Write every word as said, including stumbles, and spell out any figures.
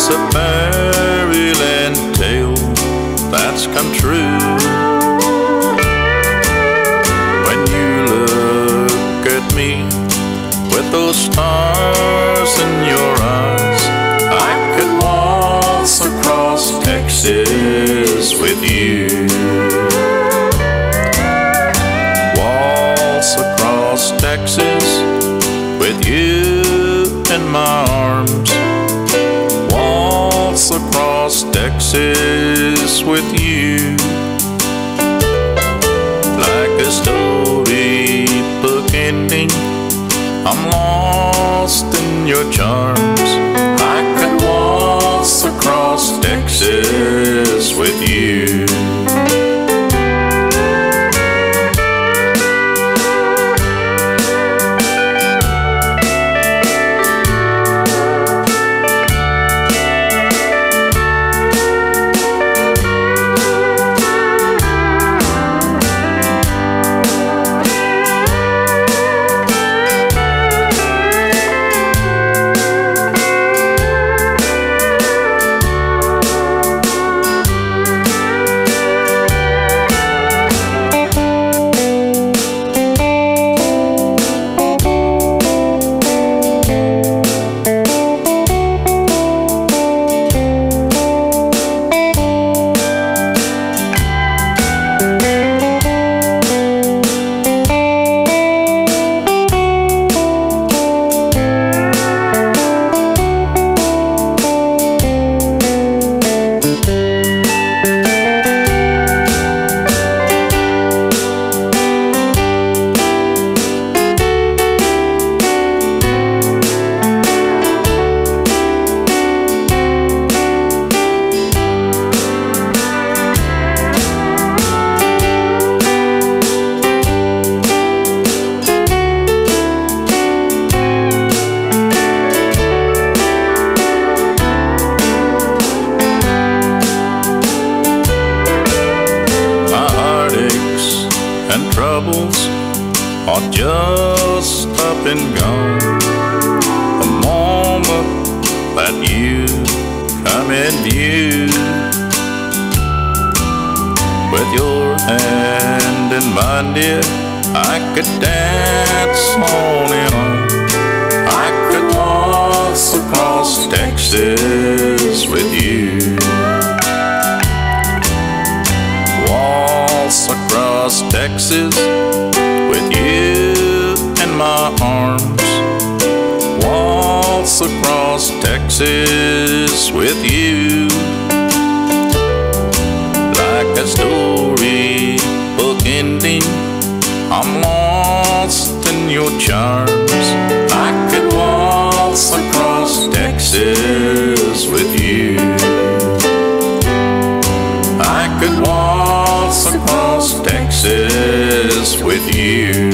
It's a fairyland tale that's come true. When you look at me with those stars in your eyes, I could waltz across Texas with you. Waltz across Texas with you in my arms. Waltz across Texas with you. Like a storybook ending, I'm lost in your charms. I could waltz across Texas with you. Troubles are just up and gone. The moment that you come in view, with your hand in mine, dear, I could dance on and on. I could waltz across Texas with you. Waltz across Texas with you in my arms. Waltz across Texas with you. Like a storybook ending, I'm lost in your charms. I could waltz across Texas with you. I could waltz across Texas with you.